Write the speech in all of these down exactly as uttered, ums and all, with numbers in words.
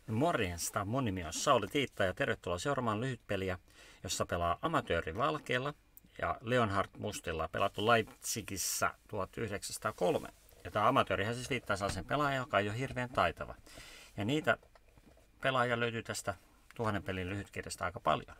Morjesta, mun nimi on Sauli Tiitta ja tervetuloa seuraamaan lyhytpeliä, jossa pelaa amatööri valkealla ja Leonhard mustilla pelattu Leipzigissä tuhatyhdeksänsataakolme. Ja tämä amatöörihän siis viittaa sellaisen pelaajan, joka ei ole hirveän taitava. Ja niitä pelaajia löytyy tästä tuhannen pelin lyhytkirjasta aika paljon.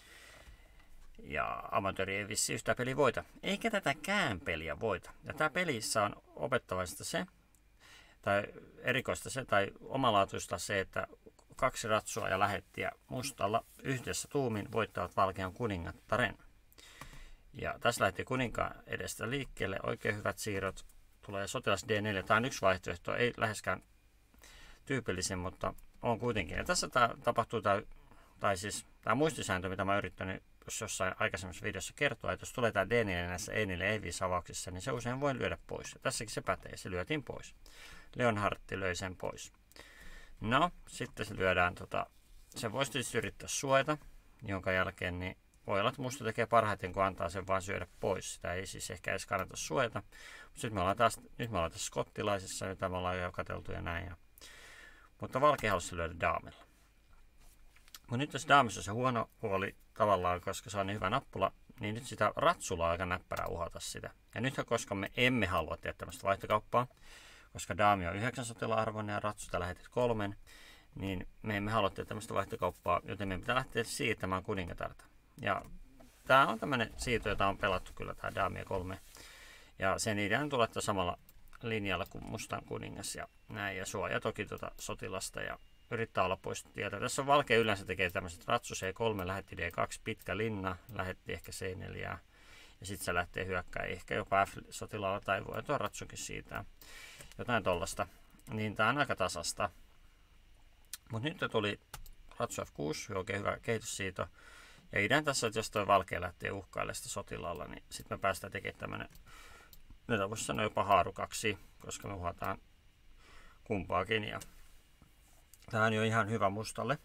Ja amatööri ei vissi yhtä peliä voita, eikä tätäkään peliä voita. Ja tämä pelissä on opettavaista se, tai erikoista se, tai omalaatuista se, että kaksi ratsua ja lähettiä mustalla yhdessä tuumin voittavat valkean kuningattaren. Ja tässä lähti kuninkaan edestä liikkeelle, oikein hyvät siirrot, tulee sotilas D neljä, tämä on yksi vaihtoehto, ei läheskään tyypillisin, mutta on kuitenkin. Ja tässä tämä tapahtuu, tämä, tai siis tämä muistisääntö, mitä mä oon yrittänyt jos jossain aikaisemmassa videossa kertoa, että jos tulee tämä D neljä näissä E neljä E viisi avauksissa, niin se usein voi lyödä pois. Ja tässäkin se pätee, se lyötiin pois. Leonhardti löi sen pois. No, sitten se lyödään, tota, se voisi tietysti yrittää suojata, jonka jälkeen niin voi olla, että musta tekee parhaiten, kun antaa sen vaan syödä pois. Sitä ei siis ehkä edes kannata suojata. Mutta me ollaan taas, nyt me ollaan tässä skottilaisessa, jota me ollaan jo katseltu ja näin. Ja. Mutta valkea halusi lyödä daamilla. Mutta nyt tässä daamissa se huono puoli tavallaan, koska se on niin hyvä nappula, niin nyt sitä ratsulla on aika näppärää uhata sitä. Ja nythän, koska me emme halua tehdä tämmöistä vaihtokauppaa, koska daami on yhdeksän sotilaan-arvoinen ja ratsuta lähetet kolmen, niin me emme halua tehdä tämmöistä vaihtokauppaa, joten meidän pitää lähteä siirtämään kuningatarta. Ja tämä on tämmöinen siirto, jota on pelattu kyllä, tämä daamia kolme. Ja sen idea on tulla samalla linjalla kuin mustan kuningas ja näin, ja suoja toki tuota sotilasta ja yrittää olla pois tieltä. Tässä on valkea yleensä tekee tämmöiset ratsu C kolme, lähetti D kaksi, pitkä linna, lähetti ehkä C neljä, ja sitten se lähtee hyökkää ehkä jopa F-sotilaalla tai voi tuo ratsukin siitä. Jotain tollasta. Niin tää on aika tasasta. Mutta nyt tuli ratsu F kuusi, oikein hyvä kehityssiito. Ja idea tässä, että jos toi valkea lähtee uhkailemaan sitä sotilaalla, niin sitten me päästään tekemään tämmönen, nyt voisi sanoa jopa haarukaksi, koska me uhataan kumpaakin. Ja tää on jo ihan hyvä mustalle.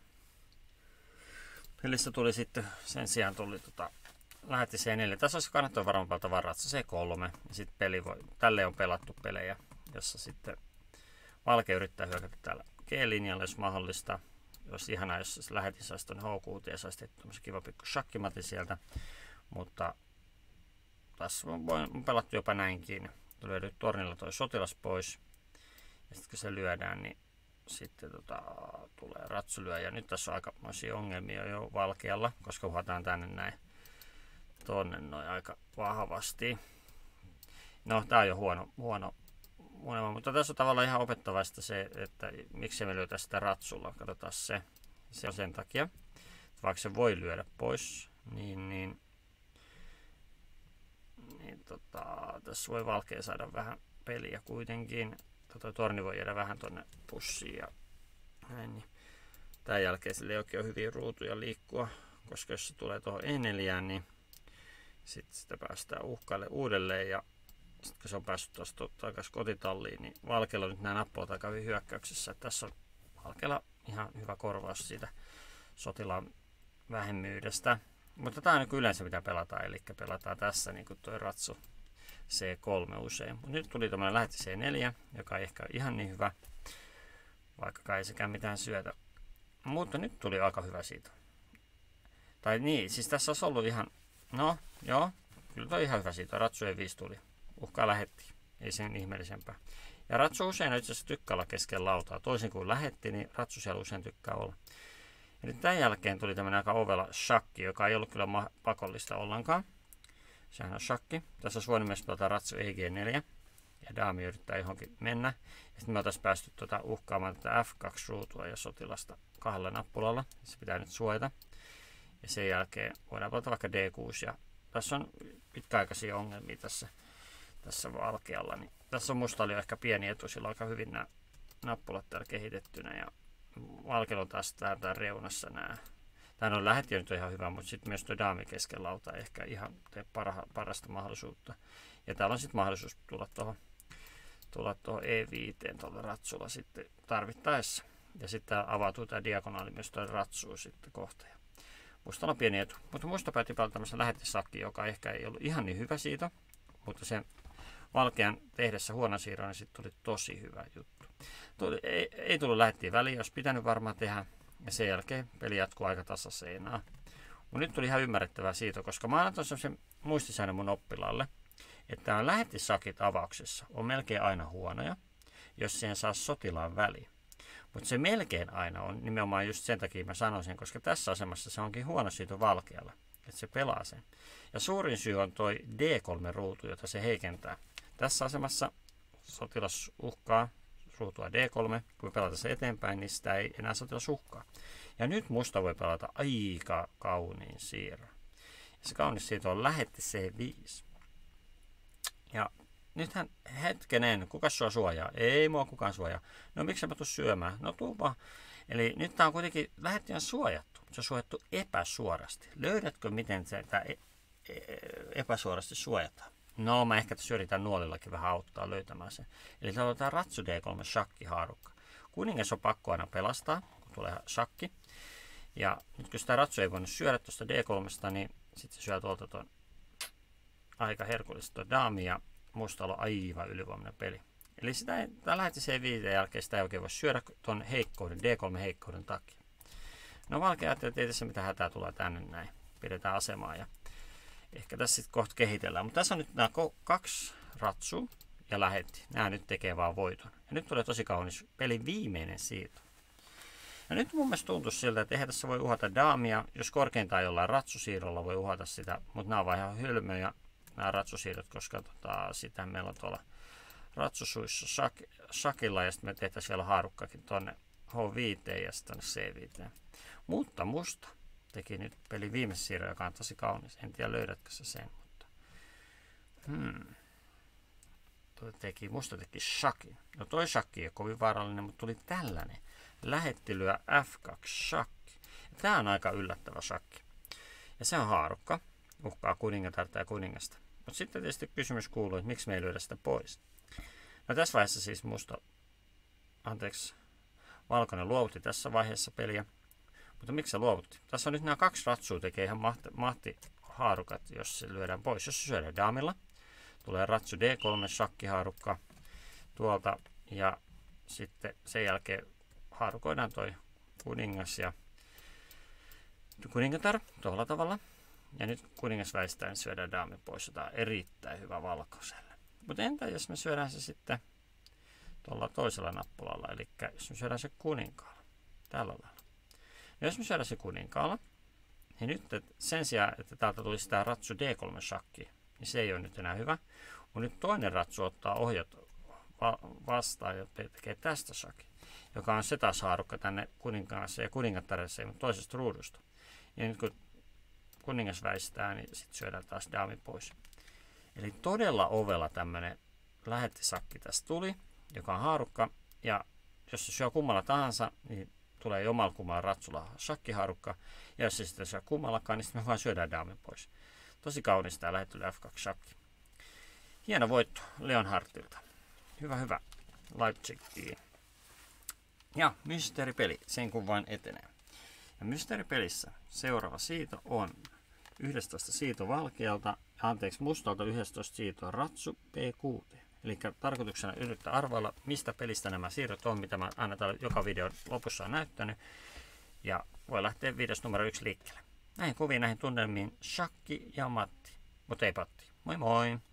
Pelissä tuli sitten, sen sijaan tuli tota, lähetti C neljä. Tässä olisi kannattaa varmaan pelata vaan ratsa C kolme. Ja sitten peli voi, tälle on pelattu pelejä, jossa sitten valkea yrittää hyökätä täällä G-linjalla, jos mahdollista. Olisi ihanaa, jos lähetin saisi tuonne H kuuteen ja saisi tehty tämmöisen kiva pikku shakkimati sieltä. Mutta tässä on pelattu jopa näinkin. Lyödy tornilla toi sotilas pois. Ja sitten kun se lyödään, niin sitten tota, tulee ratsulyö. Ja nyt tässä on aikamoisia ongelmia jo valkealla, koska uhataan tänne näin tonne noin aika vahvasti. No, tää on jo huono, huono unelma, mutta tässä on tavallaan ihan opettavaista se, että miksi me lyötä sitä ratsulla. Katsotaan se. Se on sen takia, että vaikka se voi lyödä pois, niin, niin, niin tota, tässä voi valkea saada vähän peliä kuitenkin. Tota, torni voi jäädä vähän tonne pussiin ja näin. Niin. Tämän jälkeen sille ei oikein ole hyviä ruutuja liikkua, koska jos se tulee tuohon E neljään, niin sitten sitä päästään uhkaille uudelleen. Ja sitten kun se on päässyt tuosta takaisin kotitalliin, niin valkealla nyt nämä nappulat aika hyvin hyökkäyksessä. Että tässä on valkealla ihan hyvä korvaus siitä sotilaan vähemmyydestä. Mutta tämä on niin yleensä mitä pelataan, eli pelataan tässä niin kuin tuo ratsu C kolme usein. Mut nyt tuli tämmöinen lähetti C neljä, joka ei ehkä ole ihan niin hyvä, vaikka ei sekään mitään syötä. Mutta nyt tuli aika hyvä siitä. Tai niin, siis tässä olisi ollut ihan, no joo, kyllä toi ihan hyvä siitä. Ratsu E viisi tuli. Uhkaa lähetti, ei sen ihmeellisempää. Ja ratsu usein itse asiassa tykkää olla keskellä lautaa. Toisin kuin lähetti, niin ratsu siellä usein tykkää olla. Ja nyt tämän jälkeen tuli tämmöinen aika ovela shakki, joka ei ollut kyllä pakollista ollenkaan. Sehän on shakki. Tässä olisi voinut myös pelata ratsu E G neljä. Ja daami yrittää johonkin mennä. Ja sitten me oltaisiin päästy tuota uhkaamaan tätä F kaksi ruutua ja sotilasta kahdella nappulalla. Se pitää nyt suojata. Ja sen jälkeen voidaan pelata vaikka D kuusi. Ja tässä on pitkäaikaisia ongelmia tässä, tässä valkealla. Niin tässä on musta oli ehkä pieni etu. Sillä on aika hyvin nämä nappulat täällä kehitettynä. Ja valkealla on taas täällä reunassa nämä. Tämä on lähetti nyt ihan hyvä, mutta sitten myös tuo daami keskellä lauta ehkä ihan tee parha, parasta mahdollisuutta. Ja täällä on sitten mahdollisuus tulla tuohon tulla tuohon E viisi tuolla ratsulla sitten tarvittaessa. Ja sitten avautuu tämä diagonaali myös tuolle ratsuun sitten kohta. Mustalla on pieni etu. Mutta musta päätti pelata tämmöisen lähettisakki, joka ehkä ei ollut ihan niin hyvä siitä. Mutta se valkean tehdessä huonon siirron, niin sitten tuli tosi hyvä juttu. Tuli, ei, ei tullut lähettiin väliin, jos pitänyt varmaan tehdä. Ja sen jälkeen peli jatkuu aika tasaseinaa. Mutta nyt tuli ihan ymmärrettävää siitä, koska mä annan sellaisen muistisäännön mun oppilaalle, että nämä lähettisakit avauksessa on melkein aina huonoja, jos siihen saa sotilaan väliin. Mutta se melkein aina on nimenomaan just sen takia mä sanoisin, koska tässä asemassa se onkin huono siitä valkealla, että se pelaa sen. Ja suurin syy on toi D kolme ruutu, jota se heikentää. Tässä asemassa sotilas uhkaa ruutua D kolme, kun pelata se eteenpäin, niin sitä ei enää sotilas uhkaa. Ja nyt musta voi pelata aika kauniin siirron. Ja se kaunis siirto on lähetti C viisi. Ja nythän hetkenen, kuka sua suojaa? Ei mua kukaan suojaa. No miksi mä tuu syömään? No tuu vaan. Eli nyt tää on kuitenkin lähettiään suojattu. Se on suojattu epäsuorasti. Löydätkö, miten se epäsuorasti suojataan? No mä ehkä tässä yritän nuolillakin vähän auttaa löytämään sen. Eli täällä on tää ratsu D kolme shakkihaarukka. Kuningas on pakko aina pelastaa, kun tulee shakki. Ja nyt kun sitä ratsu ei voinut syödä tuosta D kolme, niin sitten se syö tuolta ton aika herkullista daami ja mustalla on aivan ylivoimainen peli. Eli sitä ei, tää lähetti C viisi jälkeen sitä ei oikein voi syödä ton heikkouden, D kolme heikkouden takia. No valkea ajatteli, että ei tässä mitään hätää tulee tänne näin. Pidetään asemaa ja ehkä tässä sitten kohta kehitellään. Mutta tässä on nyt nämä kaksi ratsua ja lähetti. Nämä nyt tekee vaan voiton. Ja nyt tulee tosi kaunis pelin viimeinen siirto. Ja nyt mun mielestä tuntuu siltä, että eihän tässä voi uhata daamia. Jos korkeintaan jollain ratsusiirrolla voi uhata sitä. Mutta nämä on vaan ihan hölmöjä nämä ratsusiirrot, koska tota, sitä meillä on tuolla ratsusuissa shak, shakilla. Ja sitten me tehtäisiin vielä haarukkakin tuonne H viisi ja sitten tuonne C viisi. Mutta musta teki nyt pelin viimeisen siirron, joka on tosi kaunis. En tiedä löydätkö sä sen, mutta hmm. Tuo teki, musta teki shakin. No toi shakki ei ole kovin vaarallinen, mutta tuli tällainen. Lähettilyä F kaksi shakki. Tää on aika yllättävä shakki. Ja se on haarukka. Uhkaa kuningatarta ja kuningasta. Mutta sitten tietysti kysymys kuuluu, että miksi me ei löydä sitä pois. No tässä vaiheessa siis musta, anteeksi, valkoinen luovutti tässä vaiheessa peliä. Mutta miksi se luovutti? Tässä on nyt nämä kaksi ratsua, tekee ihan mahti, mahti haarukat, jos se lyödään pois. Jos se syödään daamilla, tulee ratsu D kolme shakkihaarukka tuolta ja sitten sen jälkeen haarukoidaan toi kuningas ja kuningatar tuolla tavalla. Ja nyt kuningas väistään syödään daami pois, jota on erittäin hyvä valkoiselle. Mutta entä jos me syödään se sitten tuolla toisella nappulalla, eli jos me syödään se kuninkaalla, tällä lailla. Ja jos me syödään se kuninkaalla, niin nyt sen sijaan, että täältä tulisi tämä ratsu D kolme shakki, niin se ei ole nyt enää hyvä. Mutta nyt toinen ratsu ottaa ohjat va vastaan ja tekee tästä shakin, joka on se taas haarukka tänne kuninkaassa ja kuningattaressa, mutta toisesta ruudusta. Ja nyt kun kuningas väistää, niin sitten syödään taas daami pois. Eli todella ovella tämmöinen lähettisakki tästä tuli, joka on haarukka. Ja jos se syö kummalla tahansa, niin tulee jomalla kummalla ratsulla shakkihaarukka. Ja jos se sitten syö kummallakaan, niin sitten me vaan syödään daami pois. Tosi kaunis tämä lähettely F kaksi shakki. Hieno voitto Leonhardtilta. Hyvä, hyvä. Leipzigiin. Ja mysteeripeli, sen kun vain etenee. Ja mysteeripelissä seuraava siito on yksitoista siito valkealta, anteeksi mustalta yksitoista siitoa ratsu P kuusi. Eli tarkoituksena yrittää arvailla, mistä pelistä nämä siirrot on, mitä mä aina täällä joka videon lopussa on näyttänyt. Ja voi lähteä videosta numero yksi liikkeelle. Näihin kuviin, näihin tunnelmiin Shakki ja Matti. Mutta ei Patti. Moi moi!